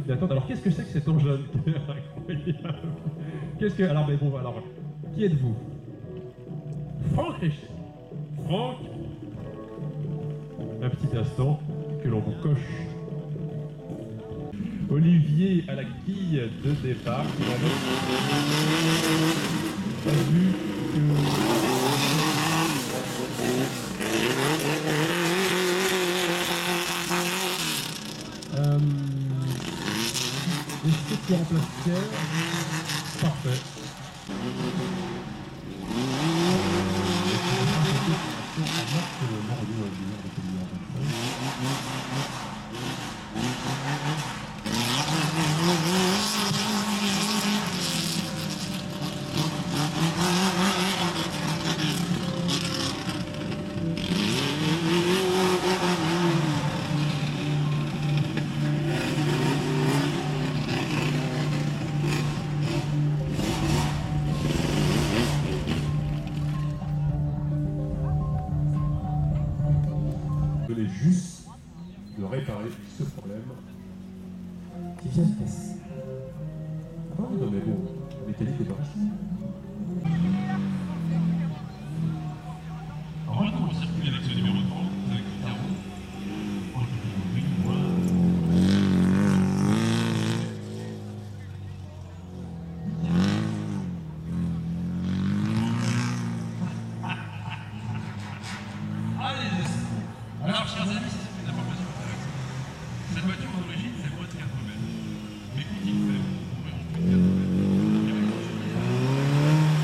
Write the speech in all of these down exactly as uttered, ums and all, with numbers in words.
minutes d'attente. Alors qu'est-ce que c'est que cet engin? Qu'est-ce que... Alors, mais bon, alors, qui êtes-vous? Franck Richer. Franck, un petit instant que l'on vous coche. Olivier à la grille de départ. Il avait pas vu que... Euh... Est-ce que tu remplaces Pierre? Parfait. venait juste de réparer ce problème. Qui vient de passer. Ah non, mais bon, la mécanique n'est pas facile. Alors maintenant, on circule avec ce numéro trente, avec le carreau. Alors, chers amis, c'est une information intéressante. Cette voiture, d'origine, c'est moins de quatre mètres. Mais quand il fait, on peut en plus de quatre mètres.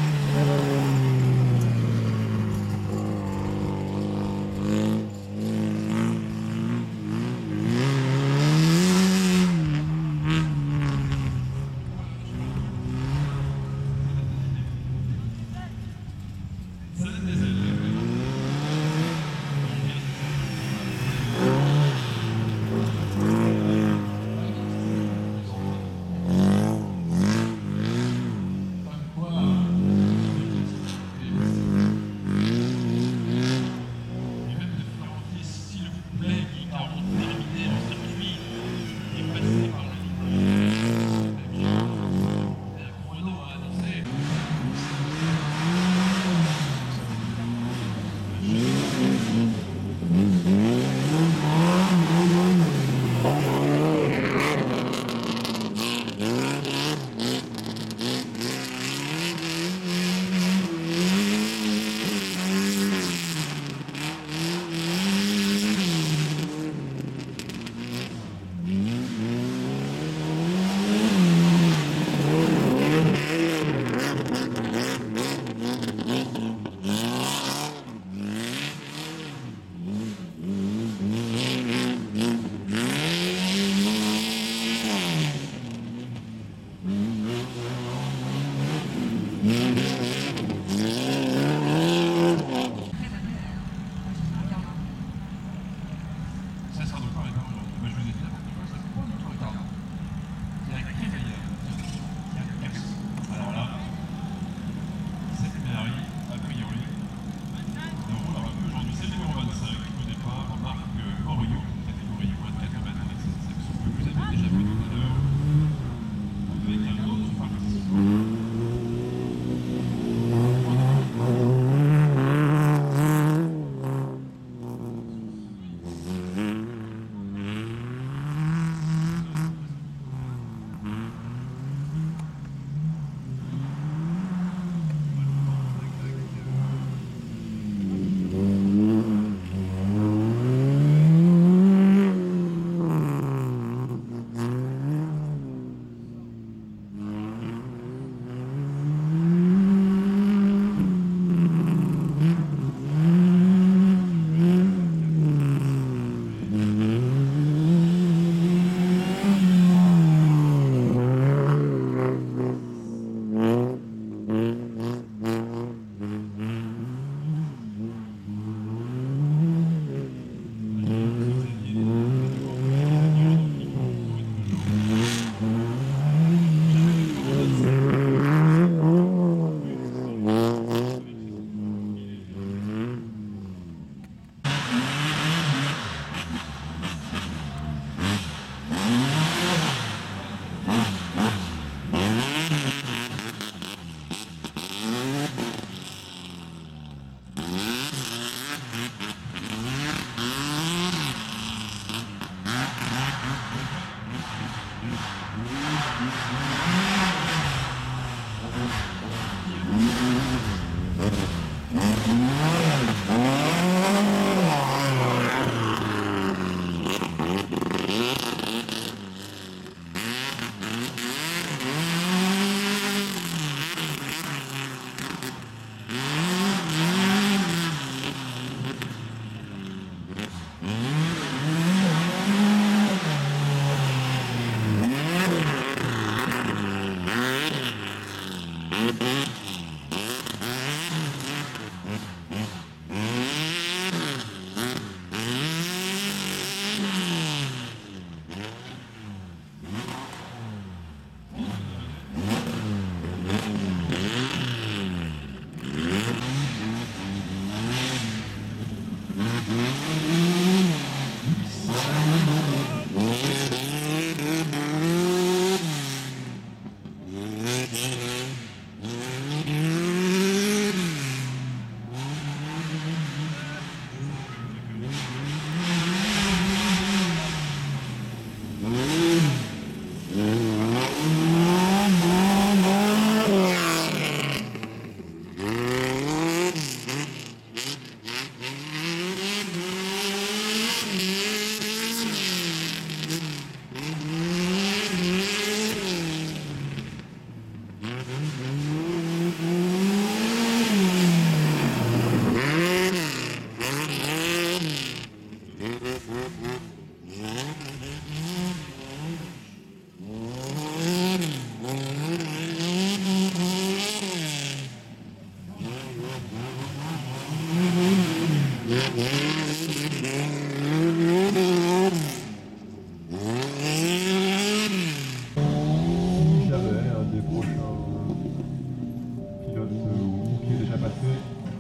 Si jamais un des prochains pilotes ou qui est déjà passé.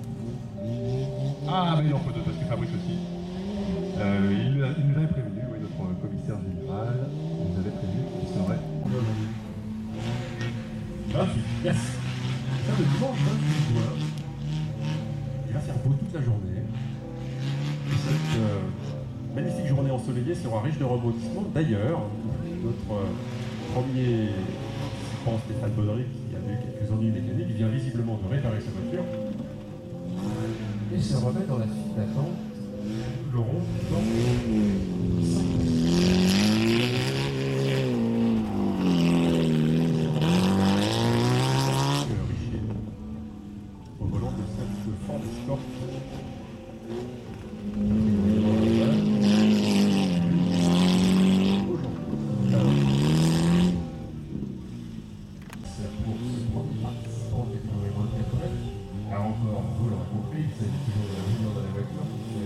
Ah, mais il en faut deux parce que Fabrice aussi. Euh, il, nous a- il nous avait prévenu, oui, notre commissaire général, il nous avait prévenu qu'il serait. vingt-huit, yes. Ça, le dimanche vingt-huit juin, il va faire beau toute la journée. Et cette euh, magnifique journée ensoleillée sera riche de rebondissements. D'ailleurs, notre euh, premier participant, Stéphane Bonnery, qui avait eu quelques ennuis mécaniques, il vient visiblement de réparer sa voiture et se remet dans la file d'attente le rond dans Richier au volant de cette Ford Escort. C'est pour ce premier participant qui est dans les moins de quatre mètres. Alors encore, vous le rencontrez, il s'agit toujours de la réunion dans la voiture.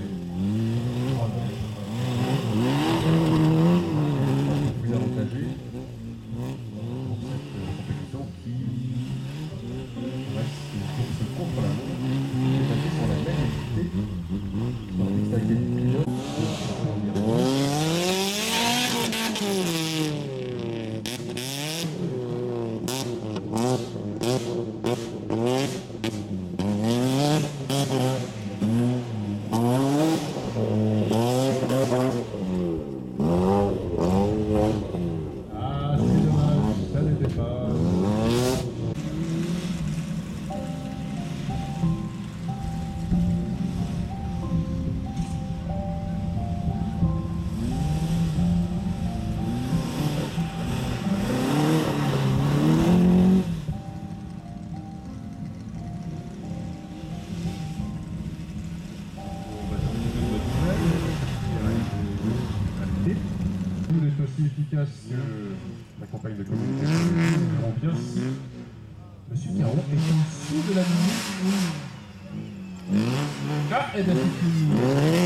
C'est plus avantagé pour cette compétition qui reste une course contre la montre, qui est basée sur la même activité, dans le mixage des pilotes. Ah, c'est dommage, ça n'était pas. Il est aussi efficace que la campagne de communication. Nous verrons bien si Monsieur Caron est en dessous de la minute. Ah, et bien c'est fini.